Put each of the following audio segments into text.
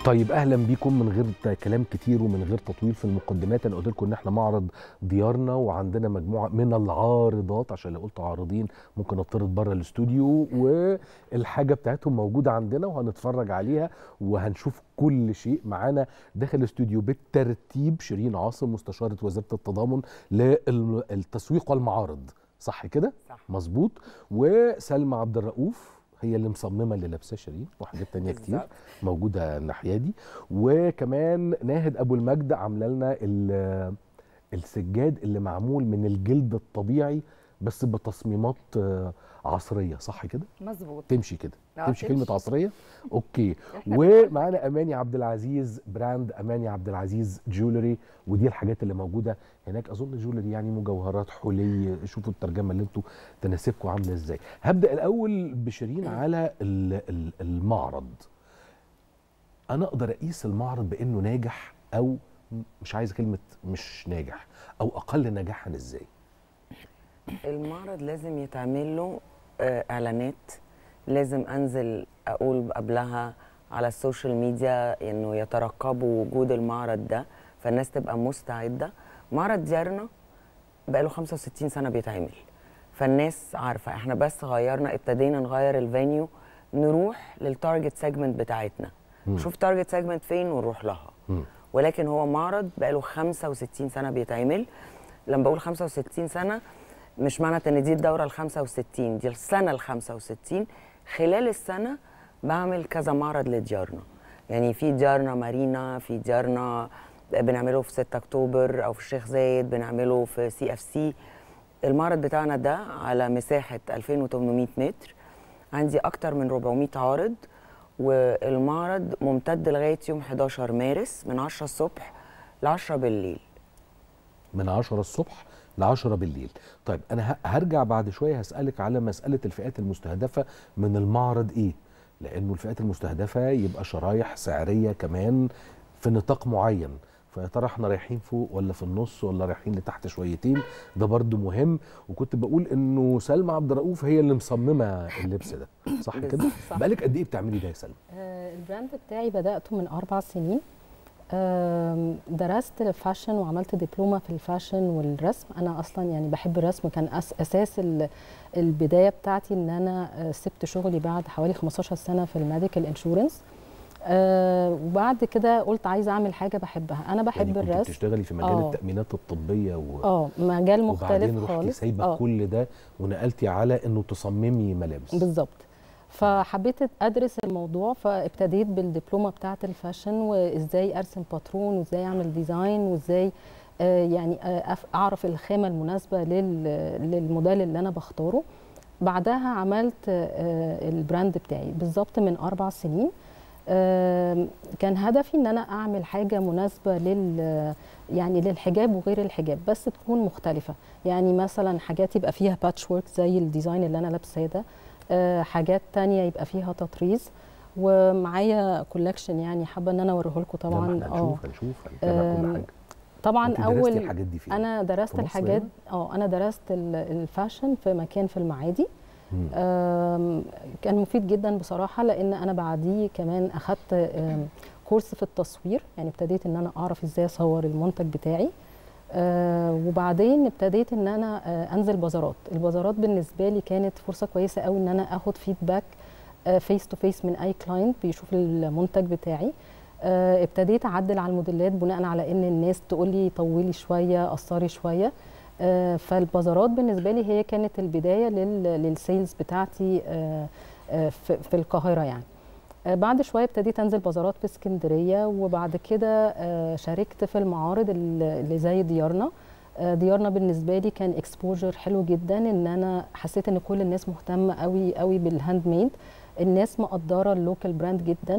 طيب اهلا بيكم. من غير كلام كتير ومن غير تطويل في المقدمات، انا قلت لكم ان احنا معرض ديارنا وعندنا مجموعه من العارضات، عشان لو قلت عارضين ممكن اطرد بره الاستوديو، والحاجه بتاعتهم موجوده عندنا وهنتفرج عليها وهنشوف كل شيء. معانا داخل الاستوديو بالترتيب شيرين عاصم مستشاره وزاره التضامن للتسويق والمعارض، صح كده؟ صح مظبوط. وسلمى عبد الرؤوف هي اللي مصممه اللي لابساه شيرين، وحاجات تانية كتير موجوده الناحيه دي. وكمان ناهد ابو المجد عامله لنا السجاد اللي معمول من الجلد الطبيعي بس بتصميمات عصريه، صح كده؟ مظبوط. تمشي كده، تمشي كلمه عصريه. اوكي. احنا ومعانا اماني عبد العزيز، براند اماني عبد العزيز جولري، ودي الحاجات اللي موجوده هناك. اظن جولري يعني مجوهرات، حلي، شوفوا الترجمه اللي انتوا تناسبكم عامله ازاي. هبدا الاول بشيرين على المعرض. انا اقدر اقيس المعرض بانه ناجح او مش عايز كلمه مش ناجح، او اقل نجاحا ازاي؟ المعرض لازم يتعمل له اعلانات، لازم انزل اقول قبلها على السوشيال ميديا انه يترقبوا وجود المعرض ده، فالناس تبقى مستعده. معرض ديارنا بقاله 65 سنه بيتعمل، فالناس عارفه. احنا بس ابتدينا نغير الفانيو، نروح للتارجت سيجمنت بتاعتنا، نشوف تارجت سيجمنت فين ونروح لها. ولكن هو معرض بقاله 65 سنه بيتعمل. لما بقول 65 سنه مش معنى ان دي الدوره ال65، دي السنه ال65. خلال السنه بعمل كذا معرض لديارنا، يعني في ديارنا مارينا، في ديارنا بنعمله في 6 اكتوبر او في الشيخ زايد، بنعمله في CFC. المعرض بتاعنا ده على مساحه 2800 متر، عندي اكتر من 400 عارض، والمعرض ممتد لغايه يوم 11 مارس من 10 الصبح ل 10 بالليل. من 10 الصبح ل 10 بالليل. طيب انا هرجع بعد شويه هسالك على مساله الفئات المستهدفه من المعرض ايه؟ لانه الفئات المستهدفه يبقى شرايح سعريه كمان في نطاق معين، فيا ترى احنا رايحين فوق ولا في النص ولا رايحين لتحت شويتين؟ ده برضو مهم. وكنت بقول انه سلمى عبد الرؤوف هي اللي مصممه اللبس ده، صح كده؟ بقالك قد ايه بتعملي ده يا سلمى؟ البراند بتاعي بدأته من 4 سنين. درست الفاشن وعملت دبلومه في الفاشن والرسم. انا اصلا يعني بحب الرسم، كان اساس البدايه بتاعتي ان انا سبت شغلي بعد حوالي 15 سنه في الميديكال انشورنس. وبعد كده قلت عايزه اعمل حاجه بحبها. انا بحب يعني الرسم. كنت بتشتغلي في مجال التأمينات الطبيه مجال مختلف خالص. وبعدين رحتي سايبه كل ده ونقلتي على انه تصممي ملابس. بالظبط. فحبيت ادرس الموضوع، فابتديت بالدبلومه بتاعه الفاشن، وازاي ارسم باترون وازاي اعمل ديزاين وازاي اعرف الخامه المناسبه للموديل اللي انا بختاره. بعدها عملت البراند بتاعي بالظبط من 4 سنين. كان هدفي ان انا اعمل حاجه مناسبه يعني للحجاب وغير الحجاب، بس تكون مختلفه. يعني مثلا حاجات يبقى فيها باتش وورك زي الديزاين اللي انا لابساه ده، حاجات تانية يبقى فيها تطريز. ومعايا كولكشن يعني حابه ان انا اوريه لكم طبعا. هنشوف هنتابع كل حاجه. طبعا اول الحاجات دي فين؟ انا درست الحاجات انا درست الفاشن في مكان في المعادي. كان مفيد جدا بصراحه، لان انا بعديه كمان اخدت كورس في التصوير، يعني ابتديت ان انا اعرف ازاي اصور المنتج بتاعي. وبعدين ابتديت ان انا انزل بازارات. البازارات بالنسبه لي كانت فرصه كويسه قوي ان انا اخد فيدباك فيس تو فيس من اي كلاينت بيشوف المنتج بتاعي. ابتديت اعدل على الموديلات بناء على ان الناس تقول لي طولي شويه، قصري شويه. فالبازارات بالنسبه لي هي كانت البدايه للسيلز بتاعتي في القاهره يعني. بعد شويه ابتديت انزل بازارات في اسكندريه، وبعد كده شاركت في المعارض اللي زي ديارنا. ديارنا بالنسبه لي كان اكسبوجر حلو جدا، ان انا حسيت ان كل الناس مهتمه قوي قوي بالهاند ميد، الناس مقدره اللوكال براند جدا.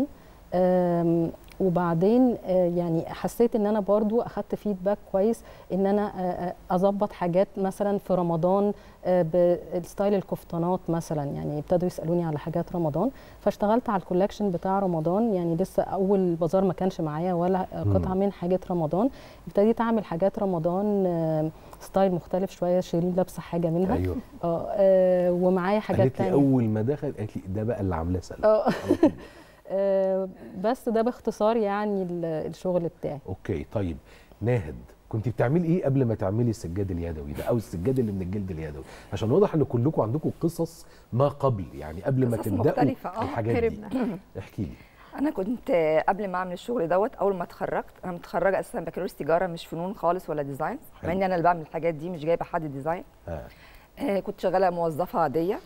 وبعدين يعني حسيت ان انا برضو اخدت فيدباك كويس ان انا اظبط حاجات مثلا في رمضان بالستايل الكفتانات مثلا. يعني ابتدوا يسالوني على حاجات رمضان، فاشتغلت على الكولكشن بتاع رمضان. يعني لسه اول بازار ما كانش معايا ولا قطعه من حاجات رمضان، ابتديت اعمل حاجات رمضان ستايل مختلف شويه. شيرين لابسه حاجه منها. ايوه. ومعايا حاجات قالت لي تانية. اول ما دخل قالت لي ده بقى اللي عاملاه سلمى. بس ده باختصار يعني الشغل بتاعي. اوكي طيب ناهد، كنت بتعملي ايه قبل ما تعملي السجاد اليدوي ده او السجاد اللي من الجلد اليدوي؟ عشان واضح ان كلكم عندكم قصص ما قبل، يعني قبل ما تبداوا الحاجات دي. احكي لي. انا كنت قبل ما اعمل الشغل دوت، اول ما اتخرجت، انا متخرجه اساسا بكالوريوس تجاره، مش فنون خالص ولا ديزاين، مع اني انا اللي بعمل الحاجات دي، مش جايبه حد ديزاين. كنت شغاله موظفه عاديه.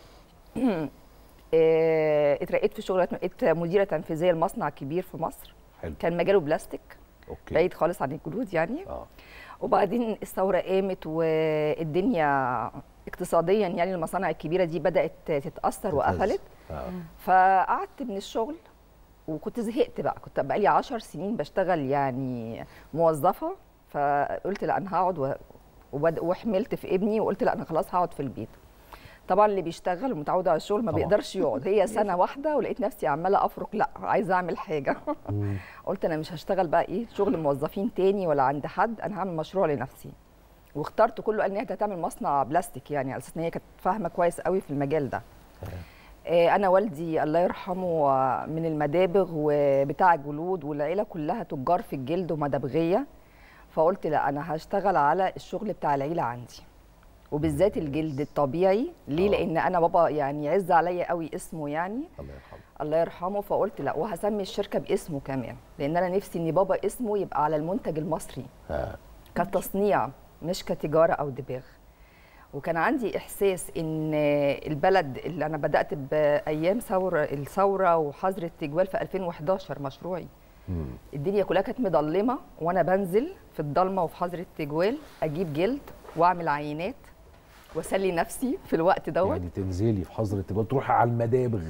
اترقيت في الشغل، بقيت مديره تنفيذيه لمصنع كبير في مصر. حلو. كان مجاله بلاستيك. اوكي. بعيد خالص عن الجلود يعني. وبعدين الثوره قامت والدنيا اقتصاديا يعني المصانع الكبيره دي بدات تتاثر وقفلت. فقعدت من الشغل وكنت زهقت بقى، كنت بقالي 10 سنين بشتغل يعني موظفه، فقلت لا انا هقعد وحملت في ابني وقلت لا انا خلاص هقعد في البيت. طبعا اللي بيشتغل ومتعود على الشغل ما بيقدرش يقعد، هي سنه واحده ولقيت نفسي عماله افرك، لا عايزه اعمل حاجه. قلت انا مش هشتغل بقى ايه شغل موظفين تاني ولا عند حد، انا هعمل مشروع لنفسي. واخترت كله، قال ان هي هتعمل مصنع بلاستيك، يعني على اساس ان هي كانت فاهمه كويس قوي في المجال ده. انا والدي الله يرحمه من المدابغ وبتاع الجلود، والعيله كلها تجار في الجلد ومدبغيه، فقلت لا انا هشتغل على الشغل بتاع العيله عندي، وبالذات الجلد الطبيعي. ليه؟ لان انا بابا يعني يعز عليا قوي اسمه يعني الله يرحمه. الله يرحمه. فقلت لا، وهسمي الشركه باسمه كمان، لان انا نفسي ان بابا اسمه يبقى على المنتج المصري كتصنيع مش كتجاره او دباغ. وكان عندي احساس ان البلد اللي انا بدات بايام الثوره وحظر التجوال في 2011 مشروعي، الدنيا كلها كانت مظلمه، وانا بنزل في الضلمه وفي حظر التجوال اجيب جلد واعمل عينات واسلي نفسي في الوقت دوت. يعني تنزلي في حظر التجوال تروحي على المدابغ.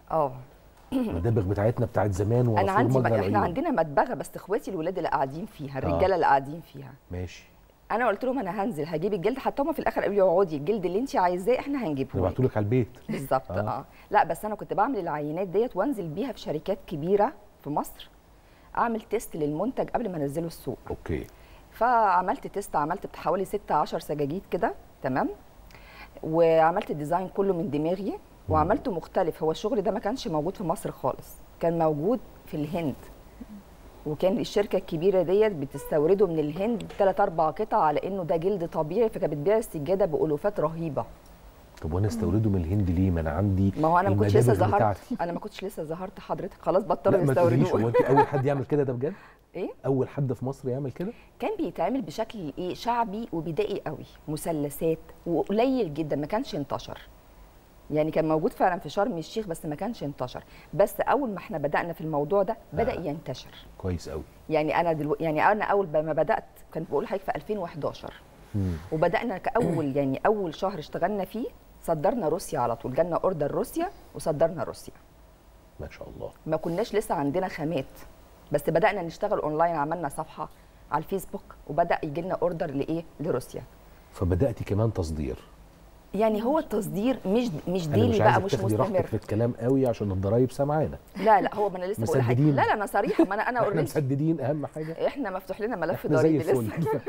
المدابغ بتاعتنا بتاعت زمان. انا عندي احنا عندنا مدبغه، بس اخواتي الولاد اللي قاعدين فيها، الرجاله اللي قاعدين فيها. ماشي. انا قلت لهم انا هنزل هجيب الجلد، حتى هم في الاخر قالوا لي اقعدي، الجلد اللي انت عايزاه احنا هنجيبه لك، نبعته لك على البيت. بالظبط. لا بس انا كنت بعمل العينات ديت وانزل بيها في شركات كبيره في مصر، اعمل تيست للمنتج قبل ما انزله السوق. اوكي. فعملت تيست، عملت حوالي 16 سجاجيد كده، تمام، وعملت الديزاين كله من دماغي وعملته مختلف. هو الشغل ده ما كانش موجود في مصر خالص، كان موجود في الهند، وكان الشركه الكبيره ديت بتستورده من الهند 3-4 قطع على انه ده جلد طبيعي، فكانت بتبيع السجاده بالوفات رهيبه. طب وانا استورده من الهند ليه؟ ما انا عندي، ما هو انا ما كنتش لسه ظهرت، انا ما كنتش لسه ظهرت حضرتك، خلاص بطلوا يستوردوه. هو انت اول حد يعمل كده ده بجد؟ ايه؟ اول حد في مصر يعمل كده؟ كان بيتعمل بشكل ايه شعبي وبدائي قوي، مثلثات، وقليل جدا، ما كانش انتشر. يعني كان موجود فعلا في شرم الشيخ بس ما كانش انتشر، بس اول ما احنا بدانا في الموضوع ده بدا ينتشر. كويس قوي. يعني انا يعني انا اول ما بدات كنت بقول لحضرتك في 2011 وبدانا كاول يعني اول شهر اشتغلنا فيه صدرنا روسيا على طول، جالنا اوردر روسيا وصدرنا روسيا. ما شاء الله. ما كناش لسه عندنا خامات، بس بدانا نشتغل اونلاين، عملنا صفحه على الفيسبوك وبدا يجي لنا اوردر لايه؟ لروسيا. فبداتي كمان تصدير. يعني هو التصدير مش أنا ديلي بقى، مش مستمر. راحتك في الكلام قوي عشان الضرايب سامعانا. لا هو ما انا لسه بقول حاجه. لا انا صريحه، ما انا احنا مسددين اهم حاجه. احنا مفتوح لنا ملف ضريبي لسه.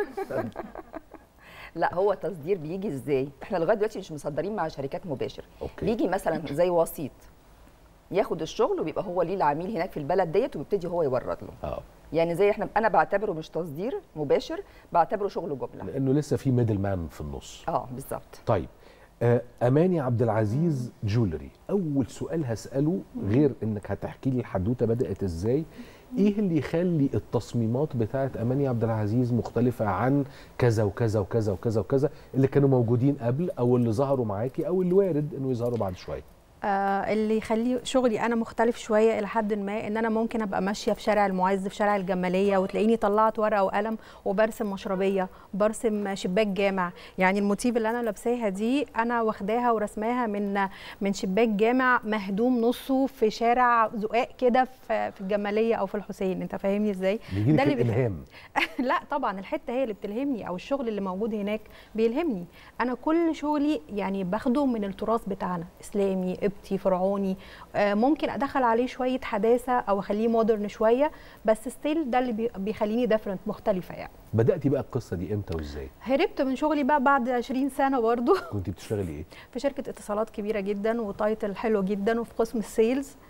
لا هو التصدير بيجي ازاي؟ احنا لغايه دلوقتي مش مصدرين مع شركات مباشر. بيجي مثلا زي وسيط ياخد الشغل وبيبقى هو ليه العميل هناك في البلد ديت وبيبتدي هو يورد له. يعني زي انا بعتبره مش تصدير مباشر، بعتبره شغل جمله، لانه لسه في ميدل مان في النص. بالظبط. طيب اماني عبد العزيز جولري، اول سؤال هساله غير انك هتحكي لي الحدوته بدات ازاي، ايه اللي يخلي التصميمات بتاعت اماني عبد العزيز مختلفه عن كذا وكذا وكذا وكذا وكذا اللي كانوا موجودين قبل او اللي ظهروا معاكي او اللي وارد انه يظهروا بعد شويه؟ اللي يخلي شغلي انا مختلف شويه الى حد ما ان انا ممكن ابقى ماشيه في شارع المعز، في شارع الجماليه، وتلاقيني طلعت ورقه وقلم وبرسم مشربيه، برسم شباك جامع. يعني الموتيف اللي انا لابساها دي انا واخداها ورسماها من شباك جامع مهدوم نصه في شارع زقاق كده في الجماليه او في الحسين. انت فاهمني ازاي؟ ده اللي الالهام. لا طبعا الحته هي اللي بتلهمني، او الشغل اللي موجود هناك بيلهمني. انا كل شغلي يعني باخده من التراث بتاعنا، اسلامي، قبطي، فرعوني، ممكن ادخل عليه شويه حداثه او اخليه مودرن شويه، بس ستيل ده اللي بيخليني ديفرنت، مختلفه يعني. بداتي بقى القصه دي امتى وازاي؟ هربت من شغلي بقى بعد 20 سنه برضو. كنت بتشتغلي ايه؟ في شركه اتصالات كبيره جدا وتايتل حلو جدا وفي قسم السيلز،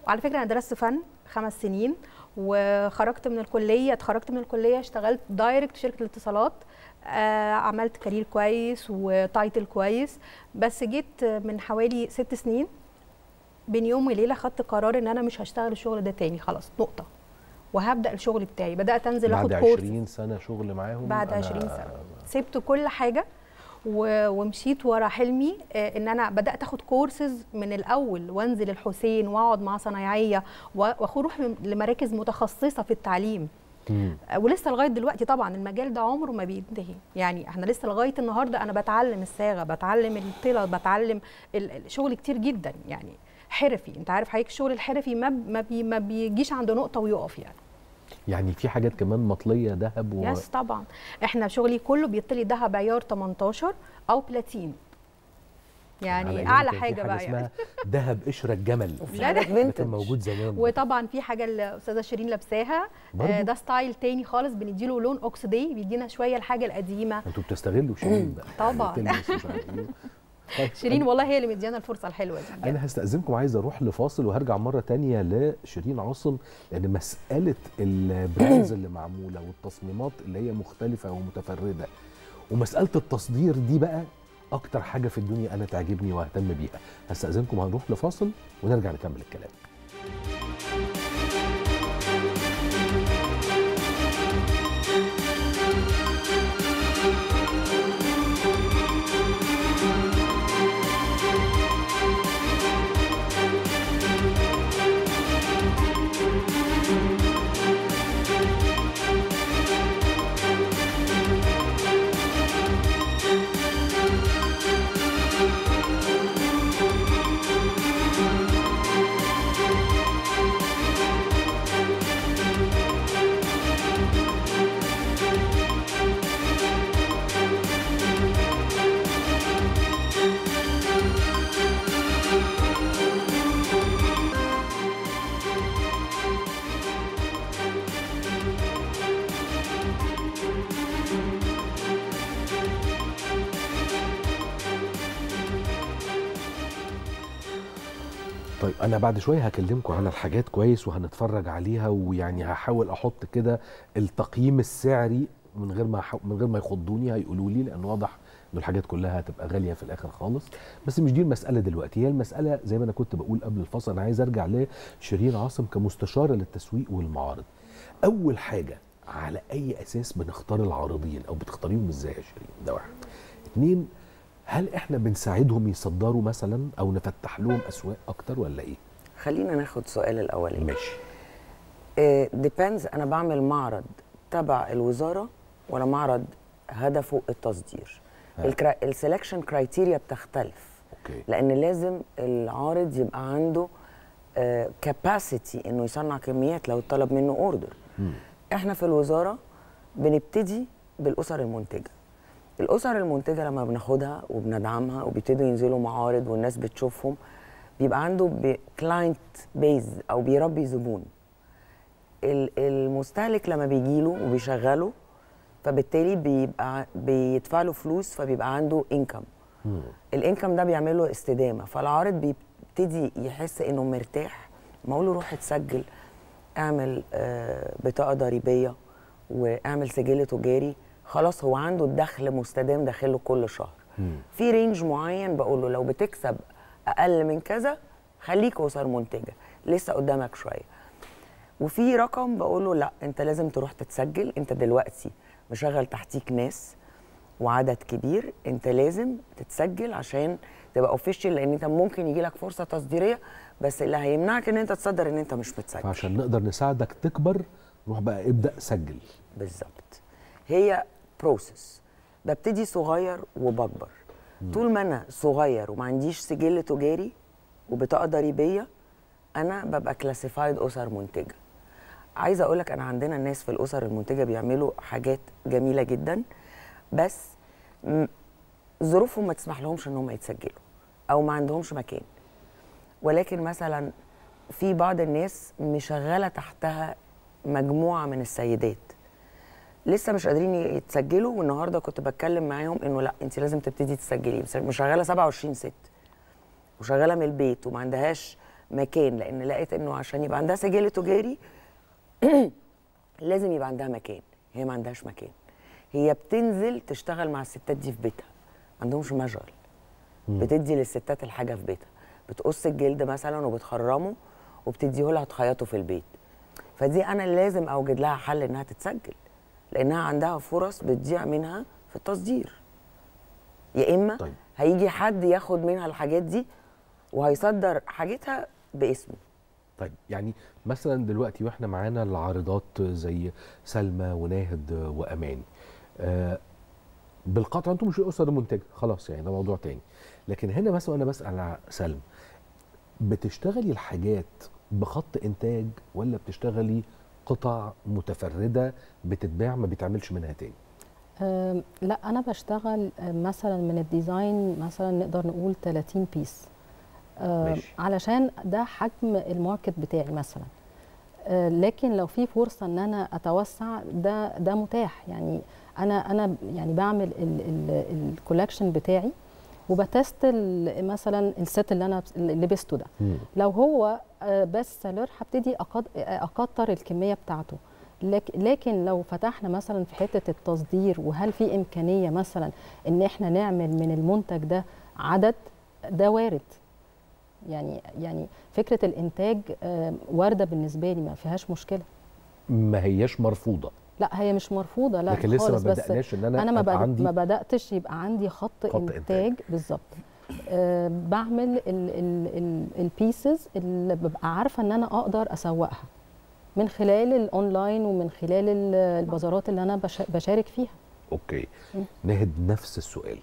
وعلى فكره انا درست فن 5 سنين، وخرجت من الكليه اشتغلت دايركت شركه الاتصالات. عملت كارير كويس وتايتل كويس، بس جيت من حوالي 6 سنين بين يوم وليله خدت قرار ان انا مش هشتغل الشغل ده تاني، خلاص نقطه، وهبدا الشغل بتاعي. بدات انزل اخد كورس بعد 20 سنه شغل معاهم. بعد 20 سنه سبت كل حاجه ومشيت ورا حلمي، ان انا بدات اخد كورسز من الاول، وانزل الحسين واقعد مع صنايعيه واروح لمراكز متخصصه في التعليم. ولسه لغايه دلوقتي طبعا المجال ده عمره ما بينتهي، يعني احنا لسه لغايه النهارده انا بتعلم الصاغه، بتعلم الطلة، بتعلم الشغل كتير جدا، يعني حرفي. انت عارف حضرتك الشغل الحرفي ما بيجيش عند نقطه ويقف يعني في حاجات كمان مطليه ذهب يس طبعا. احنا شغلي كله بيطلي ذهب عيار 18 او بلاتين، يعني اعلى حاجه بقى اسمها ذهب قشره الجمل. ده كان موجود زمان. وطبعا في حاجه الاستاذه شيرين لابساها، ده ستايل تاني خالص، بنديله لون اوكسيدي، بيدينا شويه الحاجه القديمه. انتوا بتستغلوا شيرين بقى طبعا. شيرين والله هي اللي مديانا الفرصه الحلوه دي. انا هستأذنكم، عايز اروح لفاصل وهرجع مره تانية لشيرين عاصم، لان مساله البراندز اللي معموله والتصميمات اللي هي مختلفه ومتفرده ومساله التصدير دي بقى اكتر حاجه في الدنيا انا تعجبني واهتم بيها. هستأذنكم، هنروح لفاصل ونرجع نكمل الكلام. طيب انا بعد شويه هكلمكم على الحاجات كويس وهنتفرج عليها، ويعني هحاول احط كده التقييم السعري من غير ما يخضوني، هيقولوا لي، لان واضح ان الحاجات كلها هتبقى غاليه في الاخر خالص. بس مش دي المساله دلوقتي، هي المساله زي ما انا كنت بقول قبل الفصل، انا عايز ارجع لشيرين عاصم كمستشاره للتسويق والمعارض. اول حاجه، على اي اساس بنختار العارضين او بتختاريهم ازاي يا شيرين؟ ده واحد. 2، هل احنا بنساعدهم يصدروا مثلا او نفتح لهم اسواق اكتر ولا ايه؟ خلينا ناخد سؤال الاولاني. ماشي. ديبيندز، انا بعمل معرض تبع الوزاره ولا معرض هدفه التصدير؟ السelection كرايتيريا بتختلف. اوكي. لان لازم العارض يبقى عنده كاباسيتي انه يصنع كميات لو طلب منه اوردر. احنا في الوزاره بنبتدي بالاسر المنتجه. الاسر المنتجه لما بناخدها وبندعمها وبيبتدوا ينزلوا معارض والناس بتشوفهم، بيبقى عنده كلاينت بيز او بيربي زبون. المستهلك لما بيجيله وبيشغله، فبالتالي بيدفع له فلوس، فبيبقى عنده انكم. الانكم ده بيعمل له استدامه، فالعارض بيبتدي يحس انه مرتاح. ما اقول له روح اتسجل، اعمل بطاقه ضريبيه واعمل سجل تجاري، خلاص هو عنده الدخل مستدام داخله كل شهر. في رينج معين بقول له لو بتكسب اقل من كذا خليك اسر منتجه، لسه قدامك شويه. وفي رقم بقول له لا، انت لازم تروح تتسجل، انت دلوقتي مشغل تحتيك ناس وعدد كبير، انت لازم تتسجل عشان تبقى اوفيشال، لان انت ممكن يجي لك فرصه تصديريه، بس اللي هيمنعك ان انت تصدر ان انت مش متسجل. فعشان نقدر نساعدك تكبر، روح بقى ابدا سجل. بالظبط. هي بروسس، ببتدي صغير وبكبر. طول ما انا صغير وما عنديش سجل تجاري وبطاقه ضريبيه، انا ببقى كلاسيفايد اسر منتجه. عايزه اقول لك انا عندنا الناس في الاسر المنتجه بيعملوا حاجات جميله جدا، بس ظروفهم ما تسمح لهمش ان هم يتسجلوا او ما عندهمش مكان. ولكن مثلا في بعض الناس مشغله تحتها مجموعه من السيدات لسه مش قادرين يتسجلوا، والنهارده كنت بتكلم معاهم انه لا، انت لازم تبتدي تسجلي. مشغله 27 ست وشغاله من البيت وما عندهاش مكان، لان لقيت انه عشان يبقى عندها سجل تجاري لازم يبقى عندها مكان. هي ما عندهاش مكان، هي بتنزل تشتغل مع الستات دي في بيتها، ما عندهمش مشغل. بتدي للستات الحاجه في بيتها، بتقص الجلد مثلا وبتخرمه وبتديه لها تخيطه في البيت. فدي انا لازم اوجد لها حل انها تتسجل، لانها عندها فرص بتضيع منها في التصدير. يا اما طيب. هيجي حد ياخد منها الحاجات دي وهيصدر حاجتها باسمه. طيب يعني مثلا دلوقتي واحنا معانا العارضات زي سلمى وناهد واماني، بالقطع انتم مش الاسره المنتجه خلاص، يعني ده موضوع تاني. لكن هنا مثلا انا بسال على سلمى، بتشتغلي الحاجات بخط انتاج ولا بتشتغلي قطع متفرده بتتباع ما بيتعملش منها تاني؟ لا انا بشتغل مثلا من الديزاين مثلا نقدر نقول 30 بيس، علشان ده حجم الماركت بتاعي مثلا. لكن لو في فرصه ان انا اتوسع ده متاح. يعني انا يعني بعمل الكولكشن بتاعي وبتست مثلا الست اللي انا لبسته ده. لو هو بس سيلر هبتدي اكتر الكميه بتاعته. لكن لو فتحنا مثلا في حته التصدير، وهل في امكانيه مثلا ان احنا نعمل من المنتج ده عدد، ده وارد. يعني فكره الانتاج وارده بالنسبه لي، ما فيهاش مشكله. ما هياش مرفوضه؟ لا هي مش مرفوضه، لا لكن لسه خالص. ما بدأناش ان انا ما بداتش يبقى عندي خط انتاج بالظبط. بعمل البيسز اللي ببقى عارفه ان انا اقدر اسوقها من خلال الاونلاين ومن خلال البازارات اللي انا بشارك فيها. اوكي. ناهد نفس السؤال.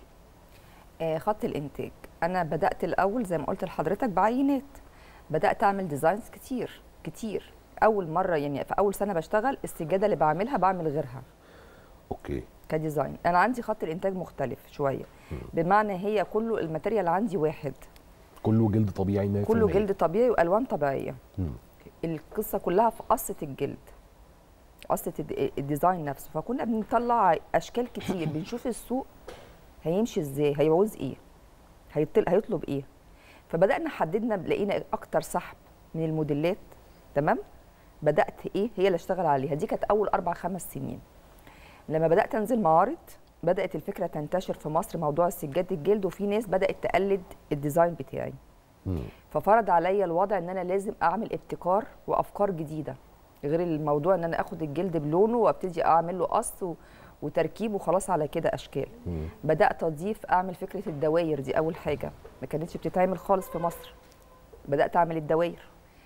خط الانتاج، انا بدات الاول زي ما قلت لحضرتك بعينات، بدات اعمل ديزاينز كتير. اول مره يعني في اول سنه بشتغل السجاده اللي بعملها بعمل غيرها. اوكي. كديزاين انا عندي خط الانتاج مختلف شويه، بمعنى هي كله الماتيريال عندي واحد، كله جلد طبيعي 100%، كله جلد طبيعي والوان طبيعيه. القصه كلها في قصه الجلد، قصه الديزاين نفسه. فكنا بنطلع اشكال كتير، بنشوف السوق هيمشي ازاي، هيعوز ايه، هيطلب ايه. فبدانا حددنا، لقينا اكتر سحب من الموديلات. تمام. بدات ايه هي اللي اشتغل عليها. دي كانت اول 4-5 سنين. لما بدات انزل معارض بدات الفكره تنتشر في مصر، موضوع السجاد الجلد، وفي ناس بدات تقلد الديزاين بتاعي. ففرض عليا الوضع ان انا لازم اعمل ابتكار وافكار جديده، غير الموضوع ان انا اخد الجلد بلونه وابتدي اعمل له قص وتركيب وخلاص على كده اشكال. بدات اضيف، اعمل فكره الدواير دي. اول حاجه ما كانتش بتتعمل خالص في مصر، بدات اعمل الدواير.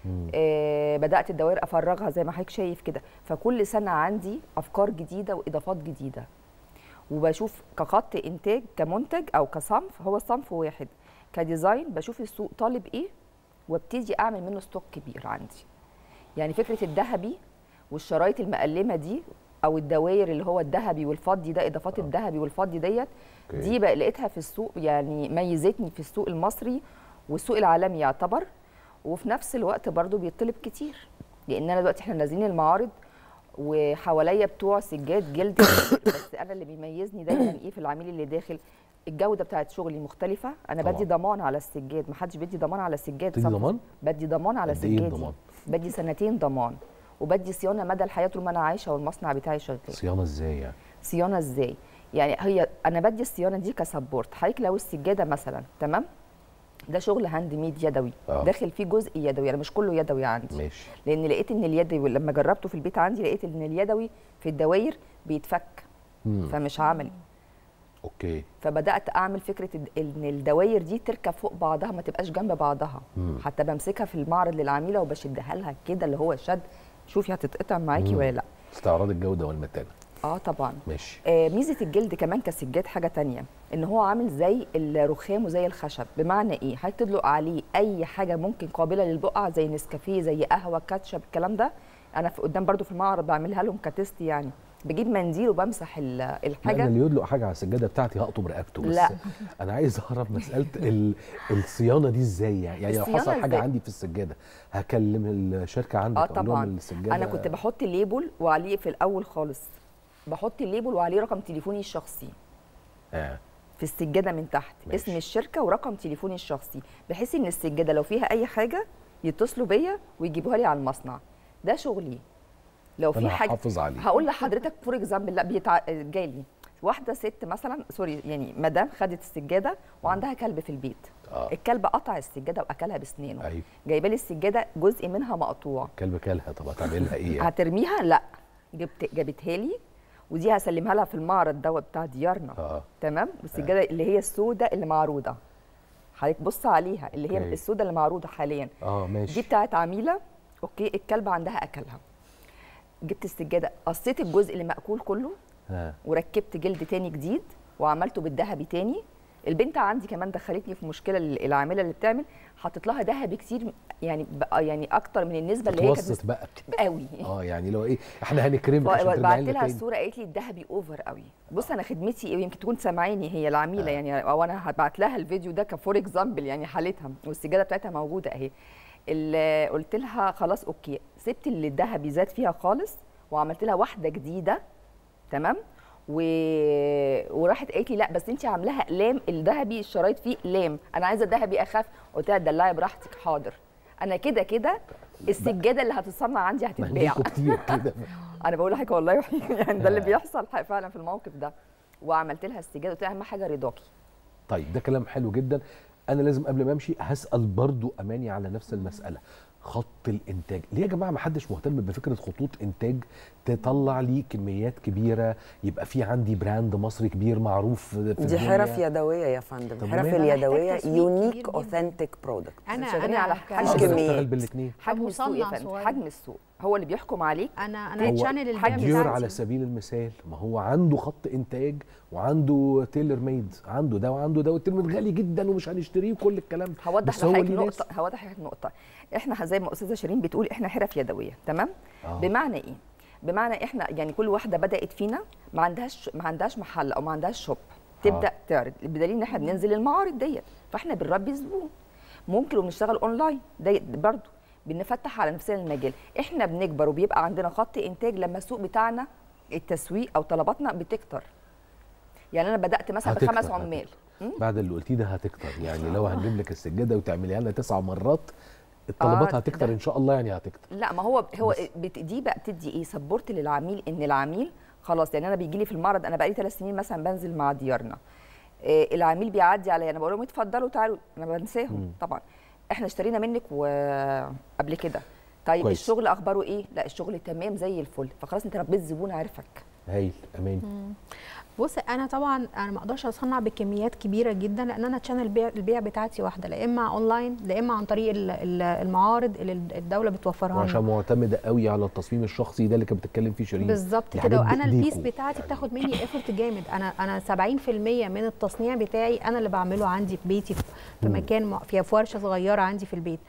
بدات الدواير افرغها زي ما حضرتك شايف كده. فكل سنه عندي افكار جديده واضافات جديده، وبشوف كخط انتاج كمنتج او كصنف، هو صنف واحد. كديزاين بشوف السوق طالب ايه وابتدي اعمل منه ستوك كبير عندي. يعني فكره الذهبي والشرايط المقلمه دي، او الدواير اللي هو الذهبي والفضي ده، اضافات الذهبي والفضي ديت، دي بقى لقيتها في السوق، يعني ميزتني في السوق المصري والسوق العالمي يعتبر. وفي نفس الوقت برضو بيطلب كتير، لان انا دلوقتي احنا نازلين المعارض وحواليا بتوع سجاد جلد بس انا اللي بيميزني دايما ايه في العميل اللي داخل، الجوده بتاعت شغلي مختلفه. انا طبعا بدي ضمان على السجاد، ما حدش بيدي ضمان على السجاد. بدي ضمان؟ بدي ضمان على سجادي. بدي 2 سنين ضمان، وبدي صيانه مدى الحياه طول ما انا عايشه والمصنع بتاعي شغال. صيانه ازاي يعني؟ صيانه ازاي؟ يعني هي انا بدي الصيانه دي كسبورت. حضرتك لو السجاده مثلا تمام، ده شغل هاند ميد يدوي، داخل فيه جزء يدوي، انا مش كله يدوي عندي. ماشي. لان لقيت ان اليدوي لما جربته في البيت عندي لقيت ان اليدوي في الدواير بيتفك، فمش عملي. اوكي. فبدات اعمل فكره ان الدواير دي تركب فوق بعضها، ما تبقاش جنب بعضها. حتى بمسكها في المعرض للعميله وبشدها لها كده، اللي هو شد، شوفي هتتقطع معاكي ولا لا. استعراض الجوده والمتانه. طبعا. ماشي. ميزه الجلد كمان كسجاد حاجه تانية، ان هو عامل زي الرخام وزي الخشب. بمعنى ايه؟ هتدلق عليه اي حاجه ممكن قابله للبقع، زي نسكافيه، زي قهوه، كاتشب، الكلام ده. انا في قدام برضو في المعرض بعملها لهم كتست، يعني بجيب منديل وبمسح الحاجه. انا اللي يدلق حاجه على السجاده بتاعتي هقطم رقبته. بس لا. انا عايز اعرف مساله الصيانه دي ازاي. يعني لو حصل حاجه عندي في السجاده هكلم الشركه عندك اقول لهم السجاده. انا كنت بحط ليبل وعليه في الاول خالص، بحط الليبل وعليه رقم تليفوني الشخصي في السجاده من تحت. ماشي. اسم الشركه ورقم تليفوني الشخصي، بحيث ان السجاده لو فيها اي حاجه يتصلوا بيا ويجيبوها لي على المصنع. ده شغلي. لو في حاجه هحافظ عليه. هقول لحضرتك فور اكزامبل، لا جالي واحده ست مثلا سوري يعني مدام خدت السجاده وعندها كلب في البيت. الكلب قطع السجاده واكلها باسنانه. أيوة. جايبه لي السجاده جزء منها مقطوع. الكلب كلها، طب هتعملها ايه؟ هترميها؟ لا، جابتها لي ودي هسلمها لها في المعرض دوت بتاع ديارنا. تمام. والسجاده اللي هي السوداء اللي معروضه، حضرتك بص عليها، اللي هي السوداء اللي معروضه حاليا. ماشي. دي بتاعت عميله، اوكي، الكلب عندها اكلها. جبت السجاده، قصيت الجزء اللي مأكول كله وركبت جلد تاني جديد وعملته بالذهبي تاني. البنت عندي كمان دخلتني في مشكله، العامله اللي بتعمل حطت لها ذهبي كتير، يعني بقى يعني اكتر من النسبه اللي هي كانت بقى قوي. يعني لو ايه احنا هنكرمك عشان ترجعي بعت لنا لها تاني. الصوره قالت لي الذهبي اوفر قوي. بص انا خدمتي ايه، يمكن تكون سامعيني هي العميله يعني، او انا هبعت لها الفيديو ده كفور اكزامبل يعني حالتها، والسجاده بتاعتها موجوده اهي. اللي قلت لها خلاص اوكي، سبت اللي الذهبي زاد فيها خالص وعملت لها واحده جديده. تمام. وراحت قالت لي لا بس انت عاملاها اقلام، الذهبي الشرايط فيه اقلام، انا عايزه الذهبي اخف. قلت لها دلعي براحتك، حاضر. انا كده كده السجاده اللي هتتصنع عندي هتتباع. كتير كده. انا بقول لحضرتك والله يعني ده اللي بيحصل فعلا في الموقف ده. وعملت لها السجاده، قلت لها اهم حاجه رضاكي. طيب ده كلام حلو جدا. انا لازم قبل ما امشي هسال برضو اماني على نفس المساله، خط الانتاج ليه يا جماعه ما حدش مهتم بفكره خطوط انتاج تطلع لي كميات كبيره، يبقى في عندي براند مصري كبير معروف في دي حرف يدويه يا فندم. الحرف اليدويه يونيك اوثنتيك برودكت. انا على اشتغل بالاثنين. حجم السوق يا فندم، حجم السوق هو اللي بيحكم عليك. انا الشانل البيع على سبيل المثال، ما هو عنده خط انتاج وعنده تيلر ميد، عنده ده وعنده ده، والتيلر ميد غالي جدا ومش هنشتريه وكل الكلام ده. هوضح لحضرتك نقطه. احنا زي ما استاذه شيرين بتقول احنا حرف يدويه. تمام. بمعنى ايه؟ بمعنى احنا يعني كل واحده بدات فينا ما عندهاش محل او ما عندهاش شوب تبدا تعرض، بدليل ان احنا بننزل المعارض ديت، فاحنا بنربي الزبون. ممكن وبنشتغل اونلاين ده برضه، بنفتح على نفسنا المجال. احنا بنكبر وبيبقى عندنا خط انتاج لما السوق بتاعنا التسويق او طلباتنا بتكتر. يعني انا بدات مثلا ب5 عمال. بعد اللي قلتيه ده هتكتر، يعني لو هنجيب لك السجاده وتعمليها لنا 9 مرات الطلبات هتكتر ان شاء الله، يعني هتكتر. لا ما هو دي بقى بتدي ايه سبورت للعميل، ان العميل خلاص يعني انا بيجي لي في المعرض، انا بقى لي 3 سنين مثلا بنزل مع ديارنا، العميل بيعدي عليا انا بقول لهم اتفضلوا تعالوا، انا بنساهم طبعا احنا اشترينا منك وقبل كده. طيب كويس. الشغل اخباره ايه؟ لا الشغل تمام زي الفل، فخلاص انت ربيت زبون عارفك. هايل. اماني. بص انا طبعا انا ما اقدرش اصنع بكميات كبيره جدا، لان انا تشانل البيع بتاعتي واحده، لا اما اونلاين لا اما عن طريق المعارض اللي الدوله بتوفرها لنا، عشان معتمده قوي على التصميم الشخصي ده اللي كانت بتتكلم فيه شيرين. بالظبط كده. وانا البيس بتاعتي بتاخد مني ايفورت جامد. انا 70% من التصنيع بتاعي انا اللي بعمله عندي في بيتي، في مكان في ورشه صغيره عندي في البيت،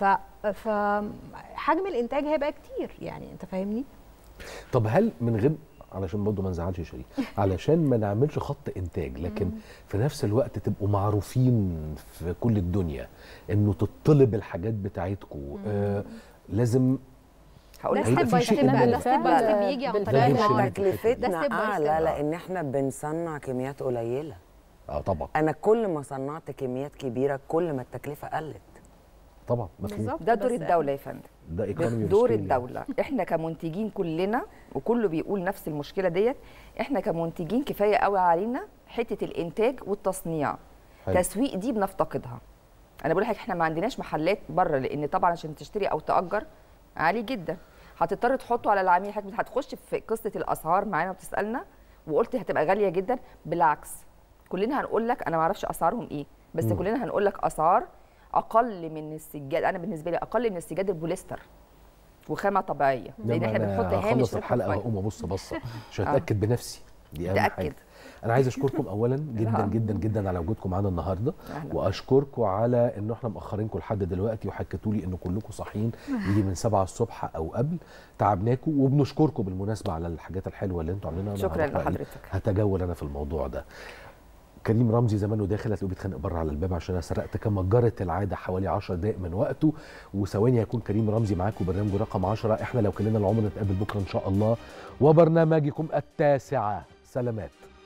فحجم الانتاج هيبقى كتير، يعني انت فاهمني. طب هل من غير علشان برضه ما نزعلش شيرين، علشان ما نعملش خط انتاج لكن في نفس الوقت تبقوا معروفين في كل الدنيا انه تطلب الحاجات بتاعتكم، لازم هقول لك في شيء بيجي عن طريق تكلفتنا اعلى لان احنا بنصنع كميات قليله. طبعا انا كل ما صنعت كميات كبيره كل ما التكلفه قلت. طبعا مفهوم. ده دور الدوله يا فندم، ده دور الدوله. احنا كمنتجين كلنا وكله بيقول نفس المشكله ديت، احنا كمنتجين كفايه قوي علينا حته الانتاج والتصنيع. تسويق دي بنفتقدها. انا بقول لك احنا ما عندناش محلات بره، لان طبعا عشان تشتري او تاجر عالي جدا، هتضطر تحطه على العميل. هتخش في قصه الاسعار معانا وتسالنا وقلت هتبقى غاليه جدا. بالعكس كلنا هنقول لك انا ما اعرفش اسعارهم ايه، بس كلنا هنقول لك اسعار اقل من السجاد. انا بالنسبه لي اقل من السجاد البوليستر وخامه طبيعيه، لان احنا بنحط هامش. خلص الحلقه واقوم ابص بصه عشان اتاكد بنفسي، دي اهم حاجه. انا عايز اشكركم اولا جدا جدا جدا على وجودكم معانا النهارده، واشكركم على ان احنا مأخرينكم لحد دلوقتي وحكيتوا لي ان كلكم صاحيين يجي من 7 الصبح او قبل. تعبناكم وبنشكركم بالمناسبه على الحاجات الحلوه اللي انتم عاملينها. شكرا لحضرتك. هتجول انا في الموضوع ده. كريم رمزي زمانه داخل، هتلاقيه بيتخانق بره على الباب عشان انا سرقت كما جرت العاده حوالي 10 دقائق من وقته، وثواني هيكون كريم رمزي معاكم برنامجه رقم 10. احنا لو كلنا العمر نتقابل بكره ان شاء الله وبرنامجكم التاسعة. سلامات.